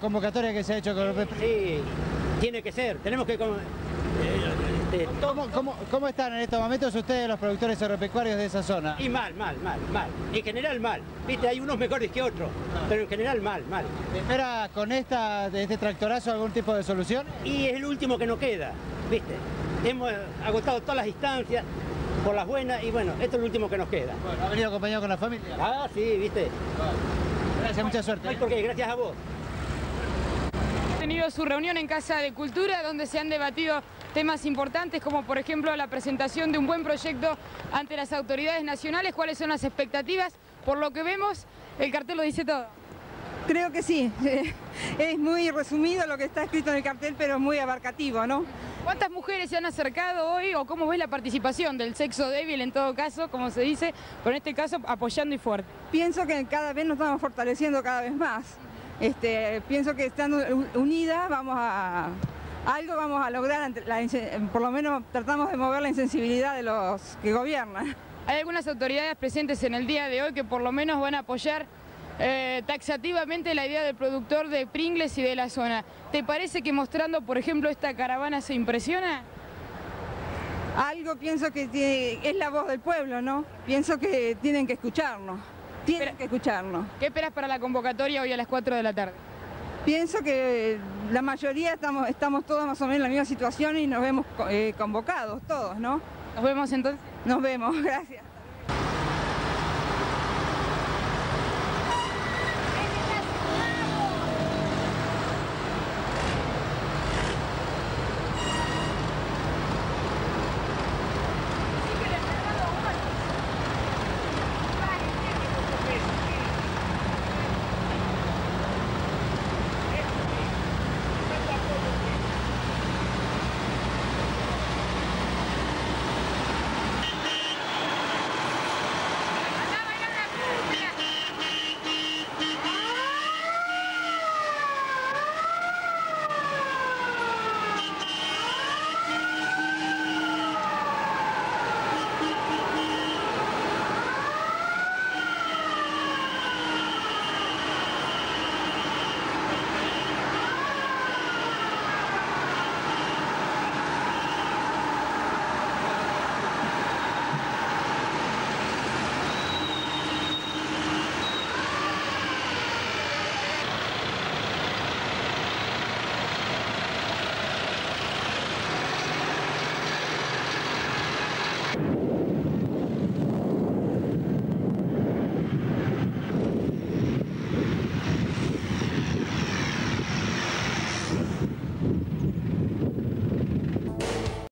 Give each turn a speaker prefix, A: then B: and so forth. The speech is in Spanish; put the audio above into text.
A: convocatoria que se ha hecho con los...
B: Sí, tiene que ser, tenemos que...
A: ¿Cómo están en estos momentos ustedes, los productores agropecuarios de esa zona?
B: Y mal. En general mal. Viste, hay unos mejores que otros, pero en general mal.
A: ¿Espera con este tractorazo algún tipo de solución?
B: Y es el último que nos queda, viste. Hemos agotado todas las instancias por las buenas y bueno, esto es el último que nos queda.
A: Bueno, ¿ha venido acompañado con la familia?
B: Ah, sí, viste.
A: Bueno, gracias, mucha suerte.
B: No hay por qué, gracias a vos.
C: Ha tenido su reunión en Casa de Cultura donde se han debatido temas importantes como por ejemplo la presentación de un buen proyecto ante las autoridades nacionales. ¿Cuáles son las expectativas? Por lo que vemos, el cartel lo dice todo.
D: Creo que sí, es muy resumido lo que está escrito en el cartel, pero muy abarcativo, ¿no?
C: ¿Cuántas mujeres se han acercado hoy o cómo ves la participación del sexo débil en todo caso, como se dice, pero en este caso apoyando y fuerte?
D: Pienso que cada vez nos estamos fortaleciendo cada vez más. Pienso que estando unidas vamos a lograr, por lo menos tratamos de mover la insensibilidad de los que gobiernan.
C: Hay algunas autoridades presentes en el día de hoy que por lo menos van a apoyar taxativamente la idea del productor de Pringles y de la zona. ¿Te parece que mostrando, por ejemplo, esta caravana se impresiona?
D: Algo pienso que es la voz del pueblo, ¿no? Pienso que tienen que escucharnos.
C: ¿Qué esperas para la convocatoria hoy a las 4 de la tarde?
D: Pienso que la mayoría estamos todos más o menos en la misma situación y nos vemos convocados todos, ¿no?
C: ¿Nos vemos entonces?
D: Nos vemos, gracias.